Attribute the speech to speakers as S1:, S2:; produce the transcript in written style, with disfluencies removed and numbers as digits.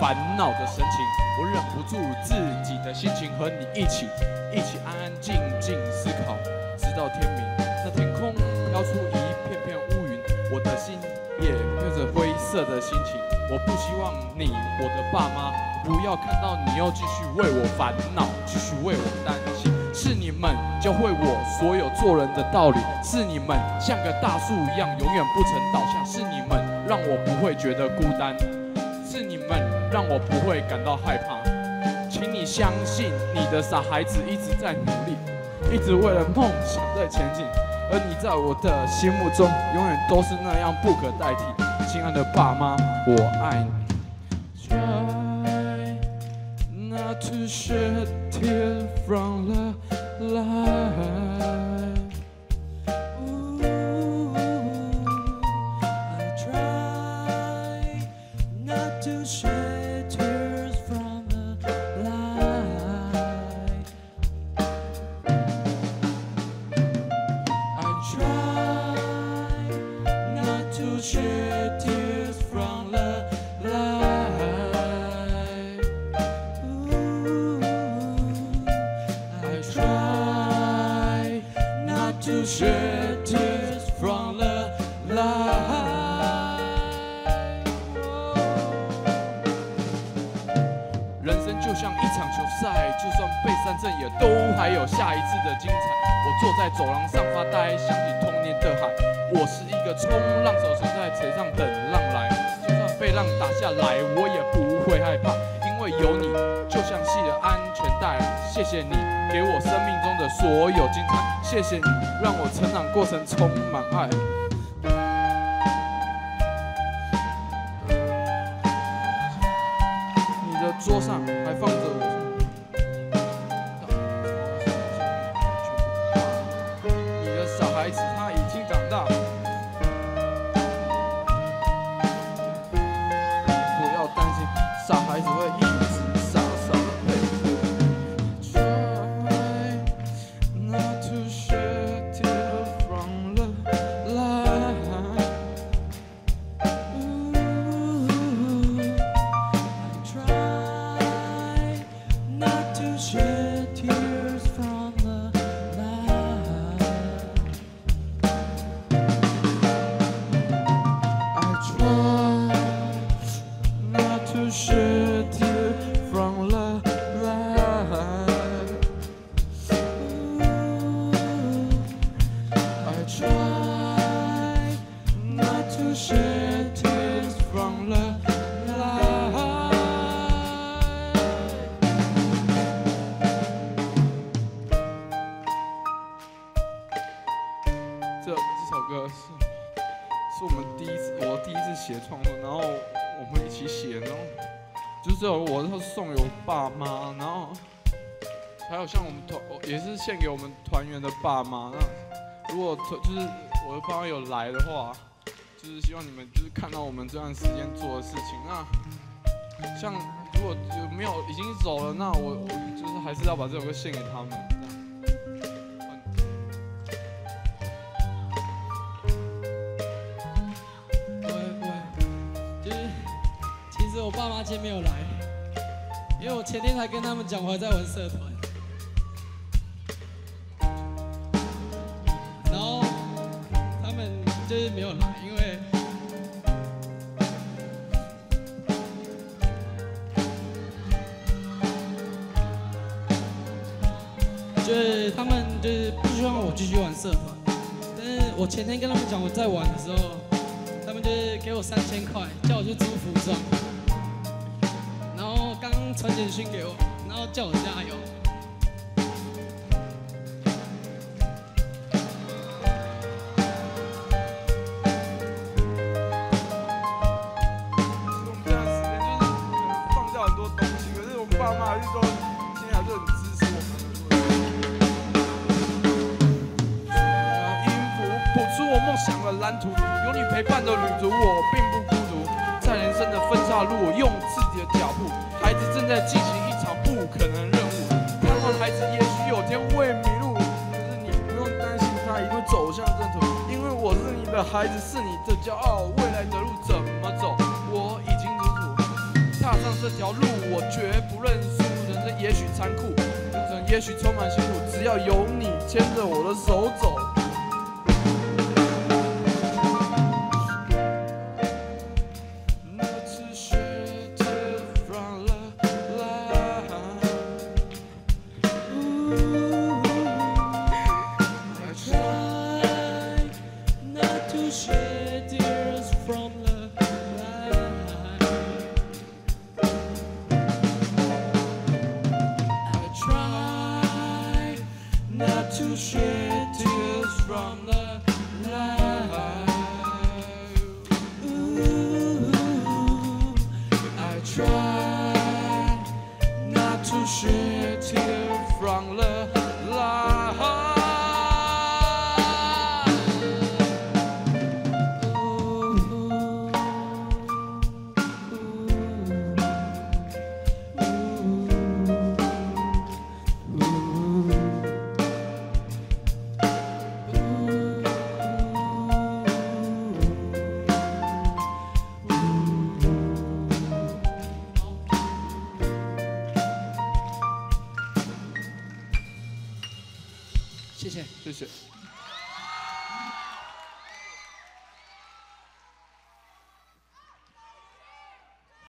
S1: 烦恼的神情，我忍不住自己的心情和你一起安安静静思考，直到天明。那天空飘出一片片乌云，我的心也有着灰色的心情。我不希望你，我的爸妈，不要看到你又继续为我烦恼，继续为我担心。是你们教会我所有做人的道理，是你们像个大树一样永远不曾倒下，是你们让我不会觉得孤单，是你们让我不会感到害怕。请你相信，你的傻孩子一直在努力，一直为了梦想在前进，而你在我的心目中永远都是那样不可代替。亲爱的爸妈，我爱你。Try not to shed tears from the light.
S2: Ooh, I try not to shed tears from the light. I try not to shed tears from the light. Ooh, I try not to shed tears from the light.
S1: 人生就像一场球赛，就算被三振，也都还有下一次的精彩。我坐在走廊上发呆，想起童年的海。我是一个冲浪手，守在水上等浪来。就算被浪打下来，我也不会害怕，因为有你，就像系了安全带。谢谢你给我生命中的所有精彩，谢谢你让我成长过程充满爱。你的桌上还放着我。你的小孩子他已经长大，不要担心，傻孩子会一直傻傻的陪着你。Try not to shed tears from the light.
S2: Ooh, I try not to shed tears from the light.
S1: I try not to shed tears from the light. I try not to shed tears from the light. 这首歌是我们我第一次写创作，然后我们一起写，然后就是我要送给我爸妈，然后还有像我们也是献给我们团员的爸妈。那如果就是我的爸妈有来的话，就是希望你们就是看到我们这段时间做的事情。那像如果没有已经走了，那我就是还是要把这首歌献给他们。
S2: 就是其实我爸妈今天没有来，因为我前天才跟他们讲我还在玩社团，然后他们就是没有来，因为就是他们就是不希望我继续玩社团，但是我前天跟他们讲我在玩的时候，他们就是给我3000块，叫我去租服装，然后刚传简讯给我，然后叫我加油。
S1: 我们这段时间就是放掉很多东西，可是我们爸妈还是说，现在还是很支持我们。音符谱出我梦想的蓝图，有你陪伴的旅途，我并不孤独。在人生的分岔路，我用自己的脚步，孩子正在进行一场不可能任务。盼望孩子也许有天会迷路，可是你不用担心，他一定会走向正途。因为我是你的孩子，是你的骄傲，未来的路怎么走，我已经清楚。踏上上这条路，我绝不认输。人生也许残酷，路程也许充满辛苦，只要有你牵着我的手走。To shed tears from the light. Ooh, I try not to shed tears from the light.
S2: 谢谢。
S1: 谢谢。